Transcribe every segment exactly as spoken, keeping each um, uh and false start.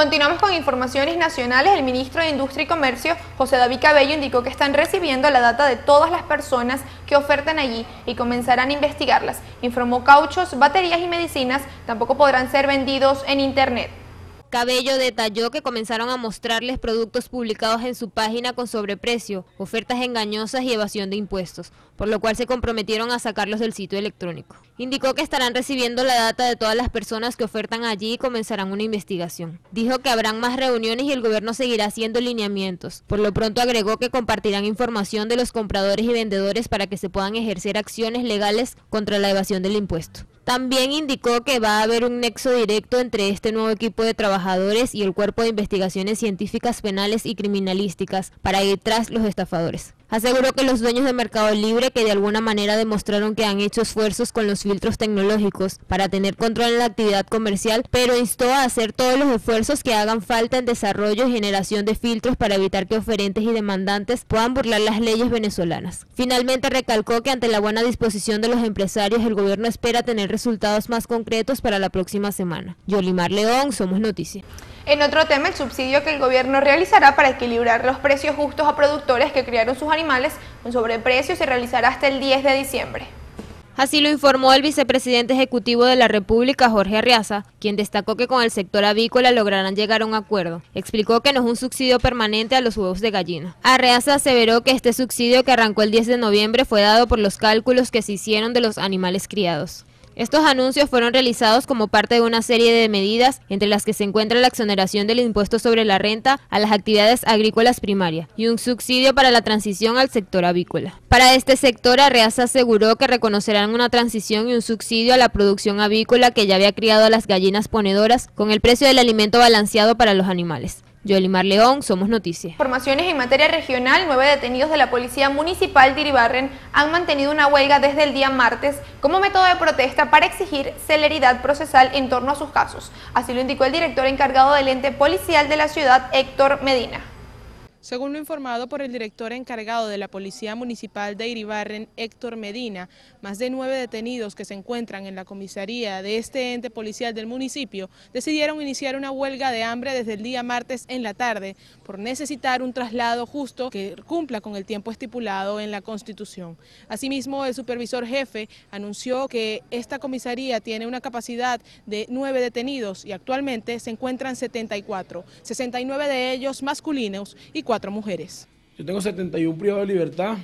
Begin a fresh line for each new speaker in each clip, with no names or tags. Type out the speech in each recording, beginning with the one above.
Continuamos con informaciones nacionales. El ministro de Industria y Comercio, José David Cabello, indicó que están recibiendo la data de todas las personas que ofertan allí y comenzarán a investigarlas. Informó cauchos, baterías y medicinas tampoco podrán ser vendidos en internet.
Cabello detalló que comenzaron a mostrarles productos publicados en su página con sobreprecio, ofertas engañosas y evasión de impuestos, por lo cual se comprometieron a sacarlos del sitio electrónico. Indicó que estarán recibiendo la data de todas las personas que ofertan allí y comenzarán una investigación. Dijo que habrán más reuniones y el gobierno seguirá haciendo lineamientos. Por lo pronto agregó que compartirán información de los compradores y vendedores para que se puedan ejercer acciones legales contra la evasión del impuesto. También indicó que va a haber un nexo directo entre este nuevo equipo de trabajadores y el Cuerpo de Investigaciones Científicas Penales y Criminalísticas para ir tras los estafadores. Aseguró que los dueños de Mercado Libre, que de alguna manera demostraron que han hecho esfuerzos con los filtros tecnológicos para tener control en la actividad comercial, pero instó a hacer todos los esfuerzos que hagan falta en desarrollo y generación de filtros para evitar que oferentes y demandantes puedan burlar las leyes venezolanas. Finalmente recalcó que ante la buena disposición de los empresarios, el gobierno espera tener resultados más concretos para la próxima semana. Yolimar León, Somos Noticias.
En otro tema, el subsidio que el gobierno realizará para equilibrar los precios justos a productores que criaron sus animales con sobreprecio se realizará hasta el diez de diciembre.
Así lo informó el vicepresidente ejecutivo de la República, Jorge Arriaza, quien destacó que con el sector avícola lograrán llegar a un acuerdo. Explicó que no es un subsidio permanente a los huevos de gallina. Arriaza aseveró que este subsidio, que arrancó el diez de noviembre, fue dado por los cálculos que se hicieron de los animales criados. Estos anuncios fueron realizados como parte de una serie de medidas, entre las que se encuentra la exoneración del impuesto sobre la renta a las actividades agrícolas primarias y un subsidio para la transición al sector avícola. Para este sector, Arriaza aseguró que reconocerán una transición y un subsidio a la producción avícola que ya había criado a las gallinas ponedoras con el precio del alimento balanceado para los animales. Yolimar León, Somos Noticias.
Informaciones en materia regional. Nueve detenidos de la Policía Municipal de Iribarren han mantenido una huelga desde el día martes como método de protesta para exigir celeridad procesal en torno a sus casos. Así lo indicó el director encargado del ente policial de la ciudad, Héctor Medina.
Según lo informado por el director encargado de la Policía Municipal de Iribarren, Héctor Medina, más de nueve detenidos que se encuentran en la comisaría de este ente policial del municipio decidieron iniciar una huelga de hambre desde el día martes en la tarde por necesitar un traslado justo que cumpla con el tiempo estipulado en la Constitución. Asimismo, el supervisor jefe anunció que esta comisaría tiene una capacidad de nueve detenidos y actualmente se encuentran setenta y cuatro, sesenta y nueve de ellos masculinos y cuatro mujeres.
Yo tengo setenta y uno privados de libertad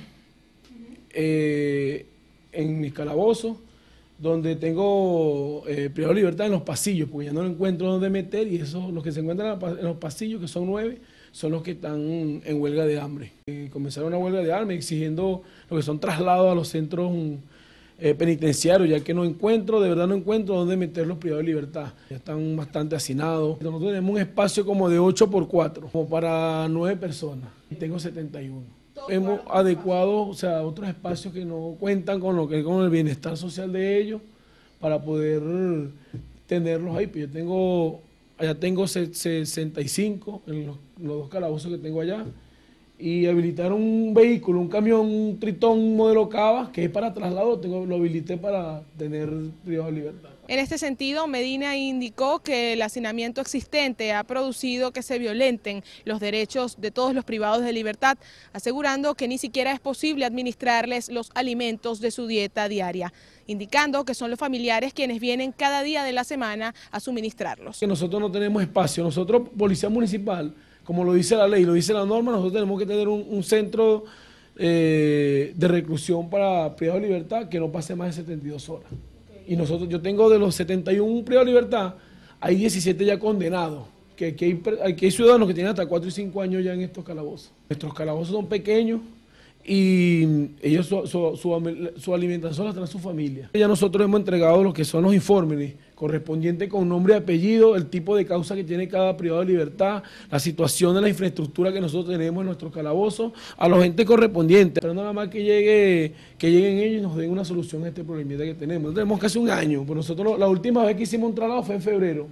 eh, en mis calabozos, donde tengo eh, privados de libertad en los pasillos, porque ya no encuentro dónde meter, y esos, los que se encuentran en los pasillos, que son nueve, son los que están en huelga de hambre. Eh, comenzaron una huelga de hambre exigiendo lo que son traslados a los centros eh, penitenciarios, ya que no encuentro, de verdad no encuentro dónde meter los privados de libertad. Ya están bastante hacinados. Nosotros tenemos un espacio como de ocho por cuatro, como para nueve personas. Tengo setenta y uno. Hemos adecuado, o sea, otros espacios que no cuentan con lo que con el bienestar social de ellos para poder tenerlos ahí. Yo tengo, allá tengo sesenta y cinco en los, los dos calabozos que tengo allá. Y habilitar un vehículo, un camión, un Tritón modelo Cava, que es para traslado, tengo, lo habilité para tener privado de libertad.
En este sentido, Medina indicó que el hacinamiento existente ha producido que se violenten los derechos de todos los privados de libertad, asegurando que ni siquiera es posible administrarles los alimentos de su dieta diaria, indicando que son los familiares quienes vienen cada día de la semana a suministrarlos.
Nosotros no tenemos espacio, nosotros, Policía Municipal, como lo dice la ley, lo dice la norma, nosotros tenemos que tener un, un centro eh, de reclusión para privados de libertad que no pase más de setenta y dos horas. Okay. Y nosotros, yo tengo de los setenta y uno privados de libertad, hay diecisiete ya condenados, que, que, hay, que hay ciudadanos que tienen hasta cuatro y cinco años ya en estos calabozos. Nuestros calabozos son pequeños y ellos su, su, su, su alimentación la traen su familia. Ya nosotros hemos entregado lo que son los informes correspondientes con nombre y apellido, el tipo de causa que tiene cada privado de libertad, la situación de la infraestructura que nosotros tenemos en nuestros calabozos, a los entes correspondientes. Pero nada más que llegue, que lleguen ellos y nos den una solución a este problemita que tenemos. Tenemos casi un año, pero nosotros la última vez que hicimos un traslado fue en febrero.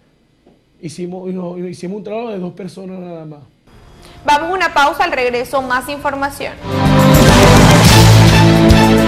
Hicimos, hicimos un traslado de dos personas nada más.
Vamos a una pausa, al regreso más información.